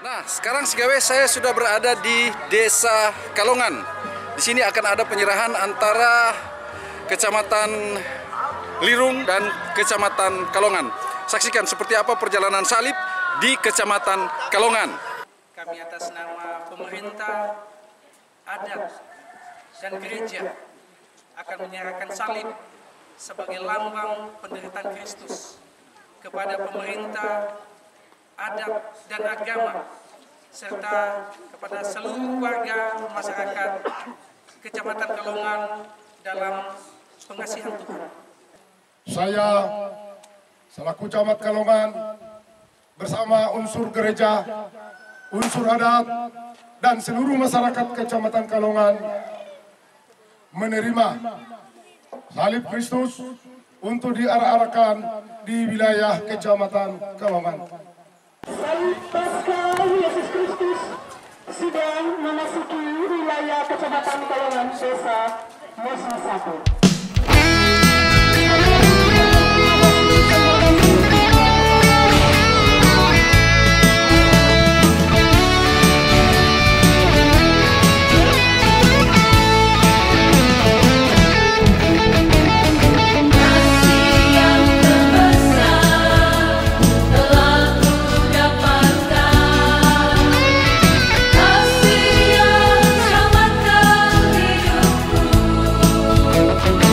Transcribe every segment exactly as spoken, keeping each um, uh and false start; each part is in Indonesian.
Nah, sekarang Sigawe saya sudah berada di Desa Kalongan. Di sini akan ada penyerahan antara Kecamatan Lirung dan Kecamatan Kalongan. Saksikan seperti apa perjalanan salib di Kecamatan Kalongan. Kami atas nama pemerintah, adat, dan gereja akan menyerahkan salib sebagai lambang penderitaan Kristus kepada pemerintah, adat, dan agama, serta kepada seluruh warga masyarakat Kecamatan Kalongan dalam pengasihan Tuhan. Saya selaku Camat Kalongan bersama unsur gereja, unsur adat, dan seluruh masyarakat Kecamatan Kalongan menerima salib Kristus untuk diarak-arakan di wilayah Kecamatan Kalongan. Salib Paskah Yesus Kristus sedang memasuki wilayah Kecamatan Kalongan, Desa Mosi satu. Kasih yang selamatkan hidupku.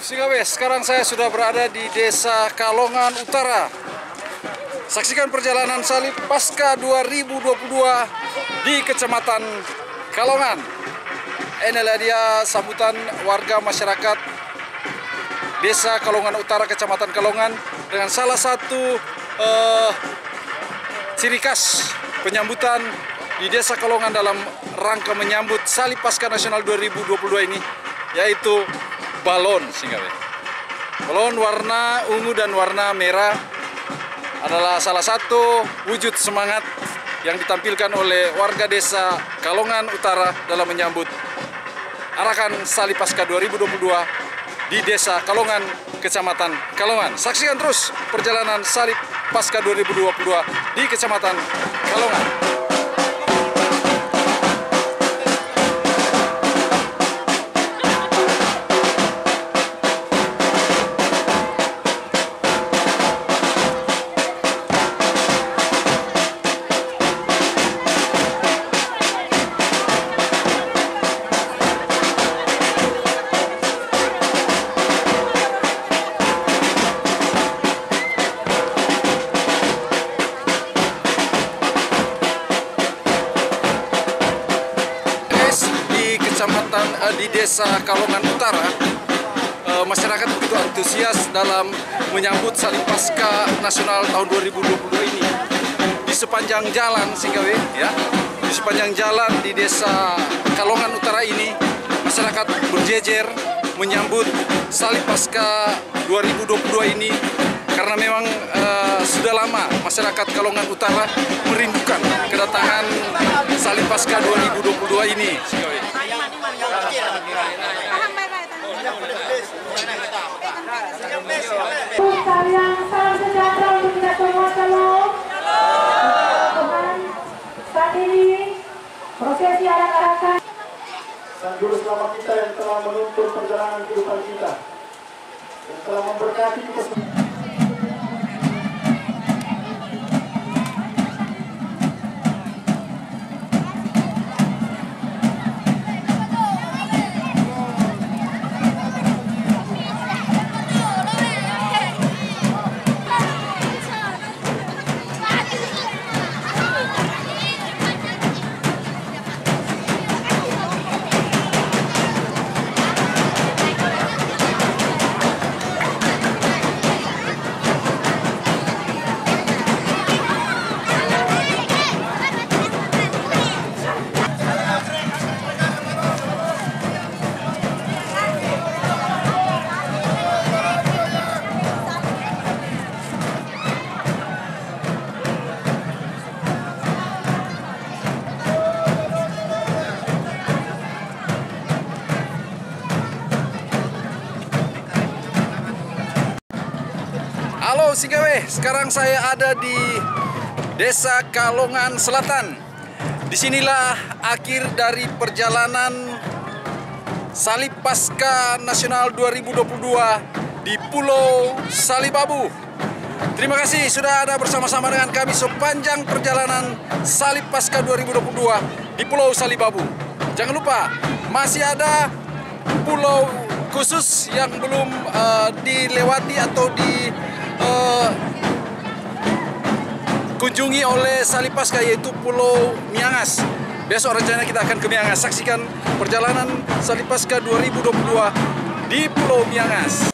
Singawe, sekarang saya sudah berada di Desa Kalongan Utara. Saksikan perjalanan salib Paskah dua ribu dua puluh dua di Kecamatan Kalongan. Inilah dia sambutan warga masyarakat Desa Kalongan Utara, Kecamatan Kalongan, dengan salah satu uh, ciri khas penyambutan di Desa Kalongan dalam rangka menyambut Salib Paskah Nasional dua ribu dua puluh dua ini, yaitu balon Singawe. Balon warna ungu dan warna merah adalah salah satu wujud semangat yang ditampilkan oleh warga Desa Kalongan Utara dalam menyambut arakan Salib Paskah dua ribu dua puluh dua di Desa Kalongan, Kecamatan Kalongan. Saksikan terus perjalanan Salib Paskah dua ribu dua puluh dua di Kecamatan Kalongan. Kecamatan uh, di Desa Kalongan Utara, uh, masyarakat begitu antusias dalam menyambut Salib Paskah Nasional tahun dua ribu dua puluh dua ini. Di sepanjang jalan Singawe, ya, di sepanjang jalan di Desa Kalongan Utara ini, masyarakat berjejer menyambut Salib Paskah dua ribu dua puluh dua ini, karena memang uh, sudah lama masyarakat Kalongan Utara merindukan kedatangan Salib Paskah dua ribu dua puluh dua ini. Kalian salam sejahtera untuk kita semua. Shalom. Tuhan, saat ini prosesi arak-arakan Dan Juru Selamat kita yang telah menuntun perjalanan kehidupan kita, yang telah memberkati kita semua. Halo Singawe, sekarang saya ada di Desa Kalongan Selatan. Disinilah akhir dari perjalanan Salib Paskah Nasional dua ribu dua puluh dua di Pulau Salibabu. Terima kasih sudah ada bersama-sama dengan kami sepanjang perjalanan Salib Paskah dua ribu dua puluh dua di Pulau Salibabu. Jangan lupa, masih ada pulau khusus yang belum uh, dilewati atau di Uh, kunjungi oleh Salib Paskah, yaitu Pulau Miangas. Besok rencananya kita akan ke Miangas. Saksikan perjalanan Salib Paskah dua ribu dua puluh dua di Pulau Miangas.